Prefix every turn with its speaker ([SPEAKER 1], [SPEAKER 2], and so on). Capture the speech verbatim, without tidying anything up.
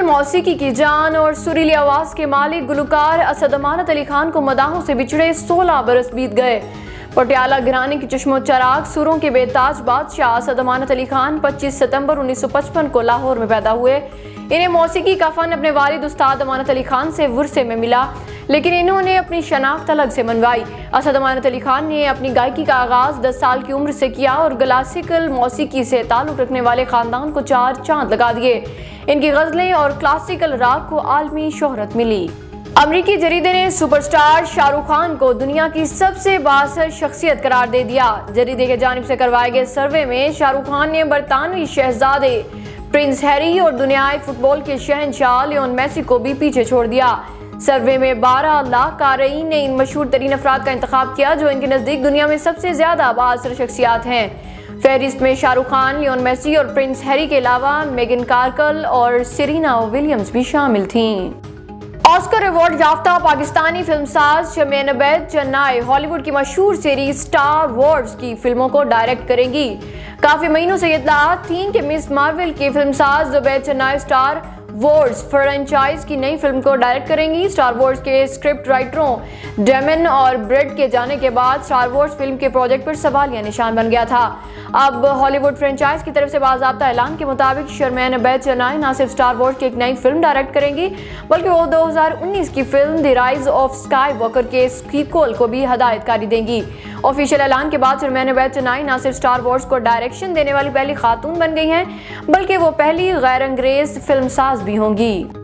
[SPEAKER 1] मौसीकी की जान और सुरीली आवाज के मालिक गुलकार असद अमानत अली खान को मदाहों से बिछड़े सोलह बरस बीत गए। पटियाला घराने की चश्मो चराग सुरों के बेताज बादशाह असद अमानत अली खान पच्चीस सितंबर उन्नीस सौ पचपन को लाहौर में पैदा हुए। इन्हें मौसीकी का फन अपने वालिद उस्ताद अमानत अली खान से विरसे में मिला, लेकिन इन्होंने अपनी शनाख्त अलग से मनवाई। असद अमानत अली खान ने अपनी गायकी का आगाज दस साल की उम्र से किया और क्लासिकल मौसीकी से ताल्लुक रखने वाले खानदान को चार चांद लगा दिए। इनकी गजलें और क्लासिकल राग को आलमी शोहरत मिली। अमरीकी जरीदे ने सुपरस्टार शाहरुख खान को दुनिया की सबसे बासर शख्सियत करार दे दिया। जरीदे के जानिब से करवाए गए सर्वे में शाहरुख खान ने बरतानवी शहजादे प्रिंस हैरी और दुनियाई फुटबॉल के शहंशाह लियोन मेसी को भी पीछे छोड़ दिया। सर्वे में बारह लाख कारईन ने इन मशहूर तरीन अफराद का इंतखाब किया जो इनके नज़दीक दुनिया में सबसे ज्यादा बासर शख्सियात हैं। फहरिस्त में शाहरुख खान, लियोन मेसी और प्रिंस हैरी के अलावा मेगन मार्कल और सेरेना विलियम्स भी शामिल थीं। ऑस्कर अवार्ड याफ्ता पाकिस्तानी फिल्मसाज शमीन अबैद चन्नाई हॉलीवुड की मशहूर सीरीज स्टार वॉर्स की फिल्मों को डायरेक्ट करेंगी। काफी महीनों से ये इत्तलात थी कि मिस मार्वल की फिल्मसाज Obaid Chinoy Star Wars franchise की नई फिल्म को डायरेक्ट करेंगी। स्टार वॉर्स के स्क्रिप्ट राइटरों डेमन और ब्रेड के जाने के बाद स्टार वॉर्स फिल्म के प्रोजेक्ट पर सवालिया निशान बन गया था। अब हॉलीवुड फ्रेंचाइज की तरफ से बाज़ाब्ता ऐलान के मुताबिक शमीन अबैद चन्नाई न सिर्फ स्टार वॉर्स की एक नई फिल्म डायरेक्ट करेंगी बल्कि वो दो हज़ार उन्नीस की film The Rise of Skywalker के सीक्वल को भी हदायतकारी देंगी। ऑफिशियल ऐलान के बाद शमीन अबैद चन्नाई न सिर्फ स्टार वॉर्स को डायरेक्शन देने वाली पहली खातून बन गई हैं बल्कि वो पहली गैर अंग्रेज फिल्मसाज भी होंगी।